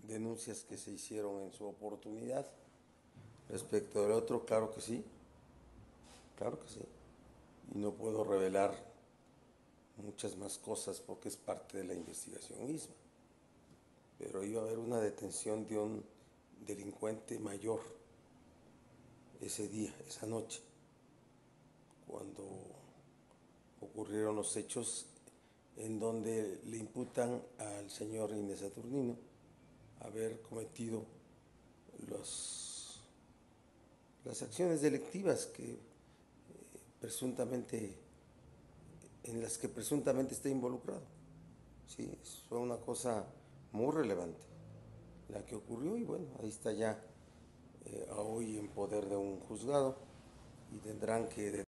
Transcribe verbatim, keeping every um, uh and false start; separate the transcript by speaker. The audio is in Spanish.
Speaker 1: denuncias que se hicieron en su oportunidad. Respecto del otro, claro que sí, claro que sí. Y no puedo revelar muchas más cosas porque es parte de la investigación misma. Pero iba a haber una detención de un delincuente mayor ese día, esa noche, cuando ocurrieron los hechos en donde le imputan al señor Inés Saturnino haber cometido los, las acciones delictivas que eh, presuntamente, en las que presuntamente está involucrado. Sí, fue una cosa muy relevante la que ocurrió y bueno, ahí está ya eh, hoy en poder de un juzgado y tendrán que